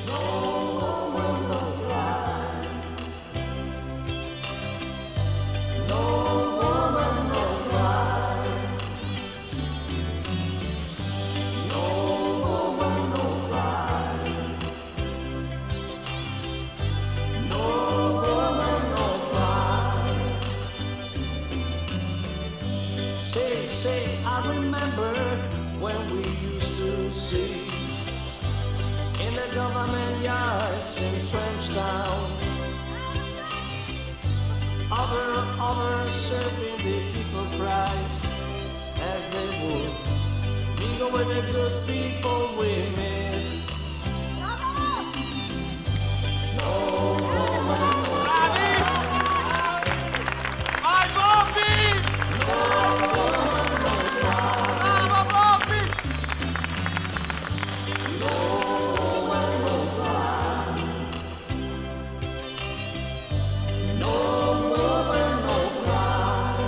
No woman, no cry. No woman, no cry. No woman, no cry. No woman, no cry. Say, I remember when we used to see in the government yards in Trench Town, over serving the people prize as they would mingle with the good people we met. No woman, no cry. Vai Bobby! No woman, no cry. Brava Bobby! No woman, no cry. No woman, no cry.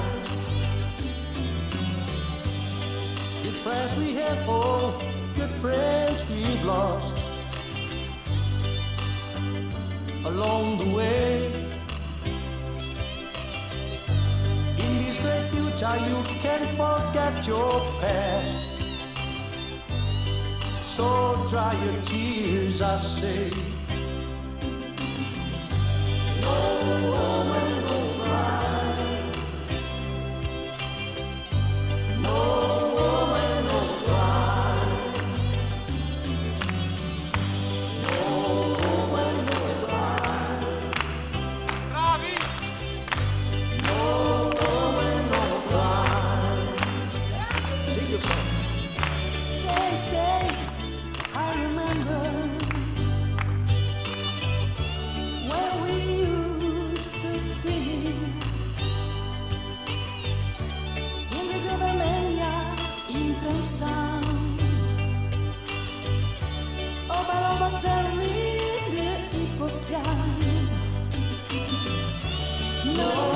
Good friends we have, oh, good friends we've lost along the way. In this great future you can't forget your past. So dry your tears, I say. No woman, no cry. No woman, no cry. No woman, no cry. Bravi! No woman, no cry. Sing the song. Say, I remember when we used to sing in the government yard in Trench Town. Over serving the people prize. No